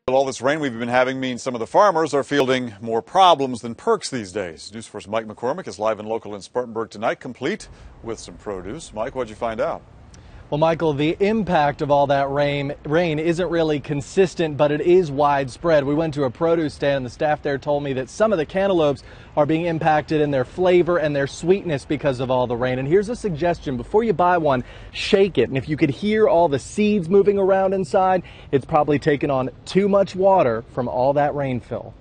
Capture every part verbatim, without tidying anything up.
All this rain we've been having means some of the farmers are fielding more problems than perks these days. News First Mike McCormick is live and local in Spartanburg tonight, complete with some produce. Mike, what'd you find out? Well, Michael, the impact of all that rain rain isn't really consistent, but it is widespread. We went to a produce stand and the staff there told me that some of the cantaloupes are being impacted in their flavor and their sweetness because of all the rain. And here's a suggestion. Before you buy one, shake it. And if you could hear all the seeds moving around inside, it's probably taken on too much water from all that rainfill.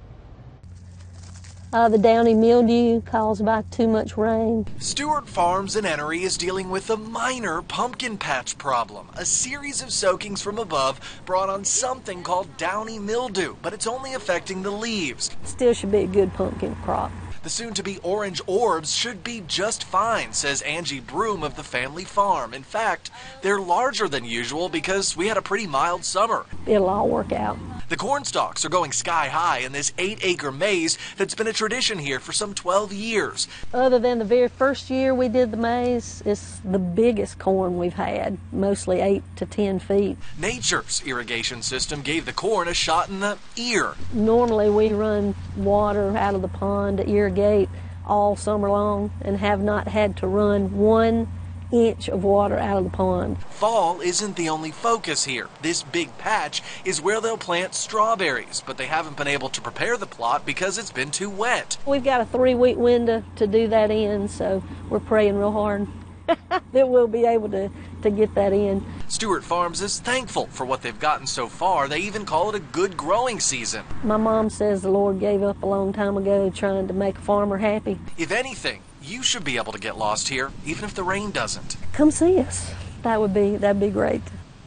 Uh, the downy mildew caused by too much rain. Stewart Farms in Enery is dealing with a minor pumpkin patch problem. A series of soakings from above brought on something called downy mildew, but it's only affecting the leaves. Still should be a good pumpkin crop. The soon-to-be orange orbs should be just fine, says Angie Broom of the family farm. In fact, they're larger than usual because we had a pretty mild summer. It'll all work out. The corn stalks are going sky high in this eight-acre maze that's been a tradition here for some twelve years. Other than the very first year we did the maze, it's the biggest corn we've had, mostly eight to ten feet. Nature's irrigation system gave the corn a shot in the ear. Normally we run water out of the pond to irrigate all summer long and have not had to run one inch of water out of the pond. Fall isn't the only focus here. This big patch is where they'll plant strawberries, but they haven't been able to prepare the plot because it's been too wet. We've got a three-week window to do that in, so we're praying real hard that we'll be able to, to get that in. Stewart Farms is thankful for what they've gotten so far. They even call it a good growing season. My mom says the Lord gave up a long time ago trying to make a farmer happy. If anything, you should be able to get lost here, even if the rain doesn't. Come see us. That would be, that'd be great.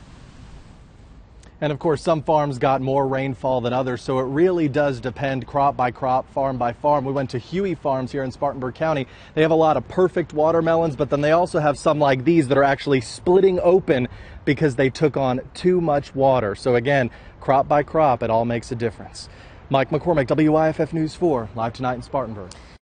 And of course, some farms got more rainfall than others, so it really does depend crop by crop, farm by farm. We went to Huey Farms here in Spartanburg County. They have a lot of perfect watermelons, but then they also have some like these that are actually splitting open because they took on too much water. So again, crop by crop, it all makes a difference. Mike McCormick, W I F F News four, live tonight in Spartanburg.